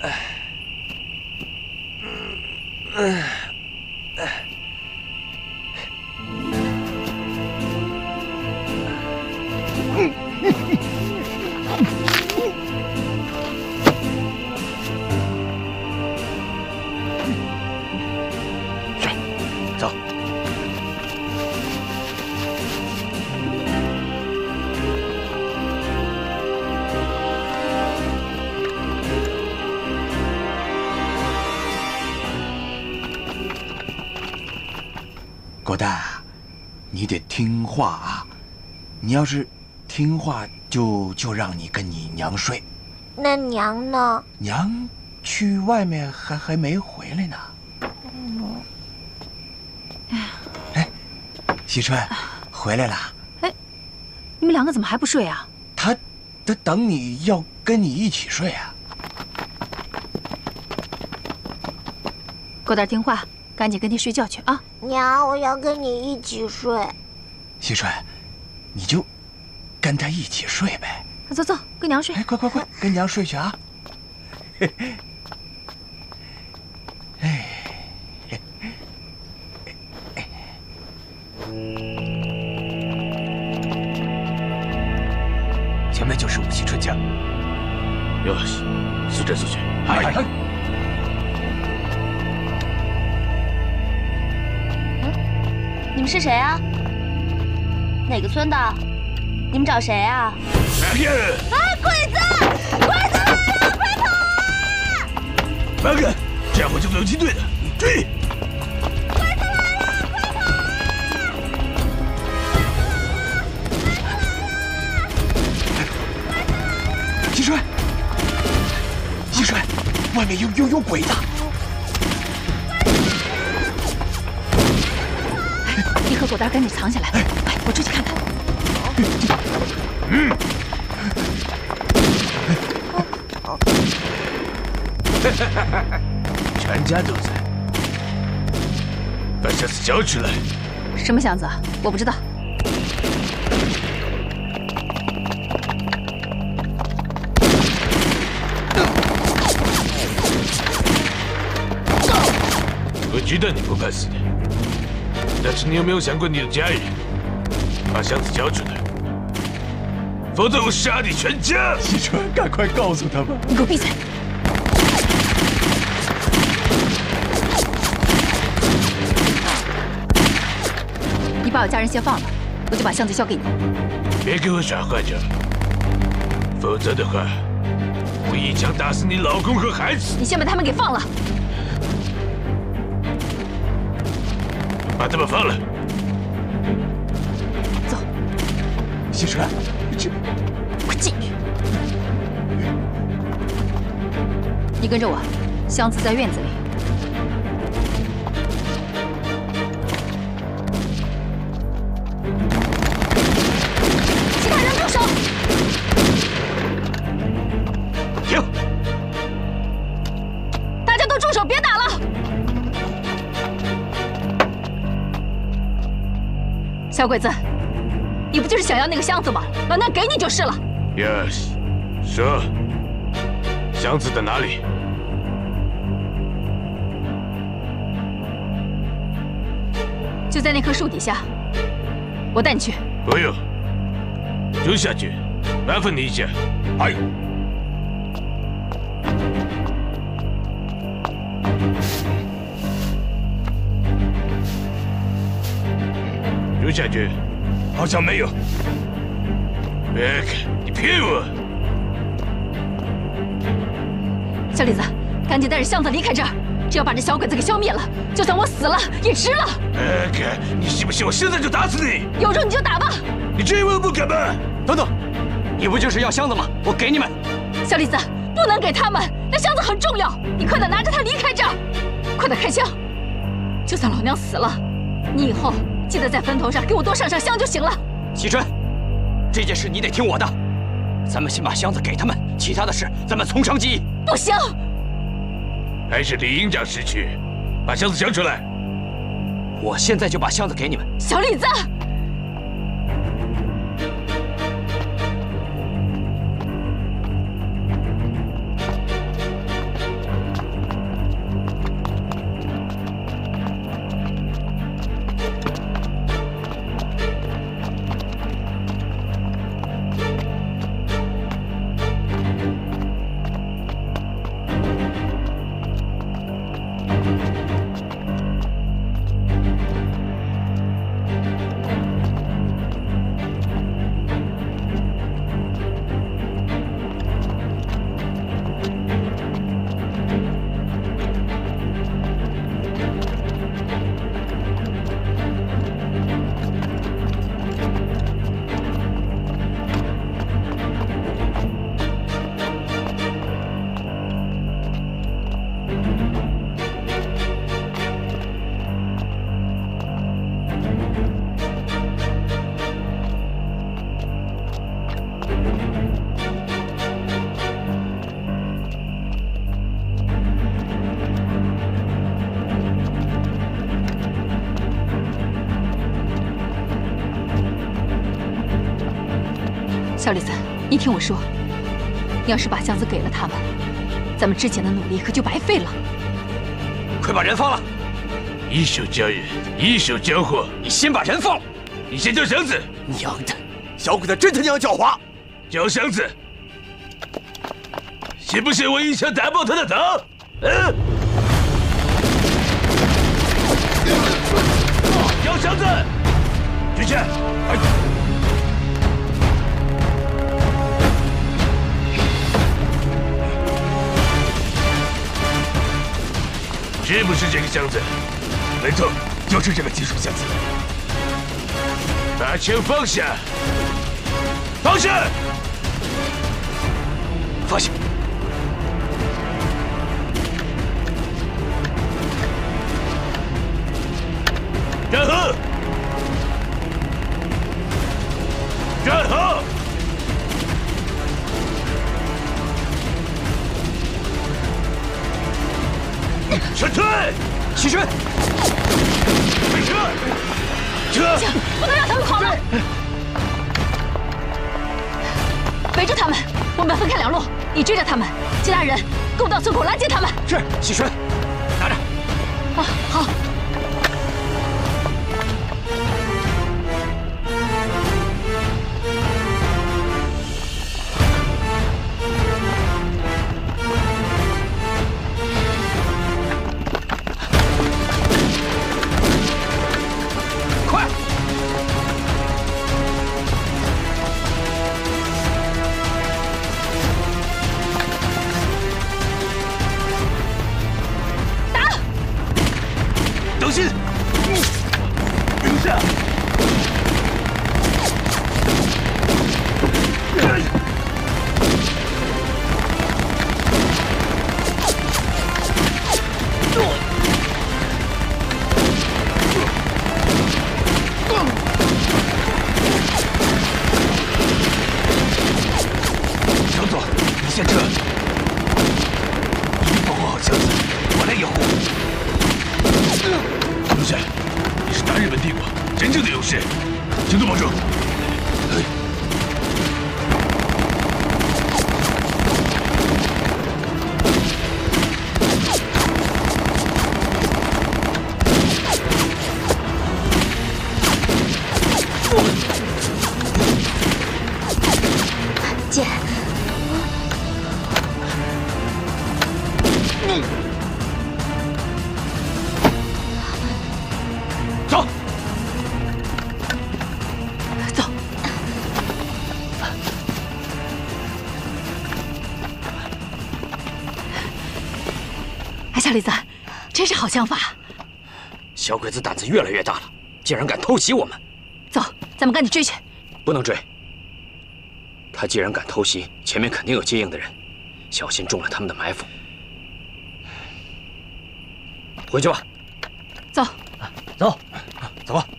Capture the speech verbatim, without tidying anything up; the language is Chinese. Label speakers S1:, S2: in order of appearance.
S1: 狗蛋，你得听话啊！你要是听话，就就让你跟你娘睡。
S2: 那娘呢？
S1: 娘去外面还还没回来呢。
S2: 嗯。
S1: 哎，惜春，回来了。
S3: 哎，你们两个怎么还不睡啊？
S1: 他，他等你要跟你一起睡啊。
S3: 狗蛋听话，赶紧跟爹睡觉去啊！
S2: 娘，我要跟你一起睡。
S1: 惜春，你就跟他一起睡呗。
S3: 走走，跟娘睡。
S1: 哎，快快快，跟娘睡去啊！哎，
S4: 前面就是武器春家。
S5: よし、速战速决。
S4: 嗨嗨。
S6: 你们是谁啊？哪个村的？你们找谁啊？
S2: 哎，鬼子！鬼子来了，快跑啊！
S5: 慢点，这样会叫做游击队的，追！
S2: 鬼子来了，快跑啊！
S1: 惜春，惜春，外面有有有鬼子！
S3: 你和狗蛋赶紧藏起来，哎，我出去看看。
S5: 嗯。全家都在，把箱子交出来。
S3: 什么箱子？我不知道。
S5: 我知道你不怕死的，但是你有没有想过你的家人？把箱子交出来，否则我杀你全家！
S1: 惜春，赶快告诉他们！
S3: 你给我闭嘴！你把我家人先放了，我就把箱子交给你。
S5: 别给我耍坏着，否则的话，我一枪打死你老公和孩子！
S3: 你先把他们给放了。
S5: 把他们放了。
S3: 走。
S1: 惜春，这
S3: 快进去。你跟着我，箱子在院子里。其他人住手！
S5: 停！
S3: 大家都住手，别打了！小鬼子，你不就是想要那个箱子吗？老娘给你就是了。
S5: Yes， 说，箱子在哪里？
S3: 就在那棵树底下，我带你去。
S5: 不用，就下去，麻烦你一下。
S4: 哎。
S5: 就下去。
S4: 好像没有。
S5: 别看，你骗我！
S3: 小李子，赶紧带着箱子离开这儿！只要把这小鬼子给消灭了，就算我死了也值了。
S5: 别看，你信不信我现在就打死你？
S3: 有种你就打吧！
S5: 你真以为我不敢吗？
S4: 等等，你不就是要箱子吗？我给你们。
S3: 小李子，不能给他们，那箱子很重要，你快点拿着它离开这儿，快点开枪！就算老娘死了，你以后记得在坟头上给我多上上香就行了。
S4: 惜春，这件事你得听我的，咱们先把箱子给他们，其他的事咱们从长计议。
S3: 不行，
S5: 还是李营长识趣，把箱子交出来。
S4: 我现在就把箱子给你们。
S3: 小李子。 小李子，你听我说，你要是把箱子给了他们，咱们之前的努力可就白费了。
S4: 快把人放了！
S5: 一手交人，一手交货。
S4: 你先把人放了。
S5: 你先交箱子。
S1: 娘的，小鬼子真他娘狡猾！
S5: 交箱子。信不信我一枪打爆他的头？嗯。交箱子。举起。哎。 是不是这个箱子？
S1: 没错，就是这个金属箱子。
S5: 把枪放下！放下！
S4: 放下！
S5: 站好！站好！ 撤退！
S4: 齐军，
S5: 飞车！车！
S3: 不能让他们跑了！围住他们，我们分开两路，你追着他们，其他人跟我到村口拦截他们。
S4: 是，齐军，拿着。
S3: 啊，好。小李子，真是好想法。
S4: 小鬼子胆子越来越大了，竟然敢偷袭我们。
S3: 走，咱们赶紧追去。
S4: 不能追。他既然敢偷袭，前面肯定有接应的人，小心中了他们的埋伏。回去吧。
S3: 走。
S4: 走，走吧。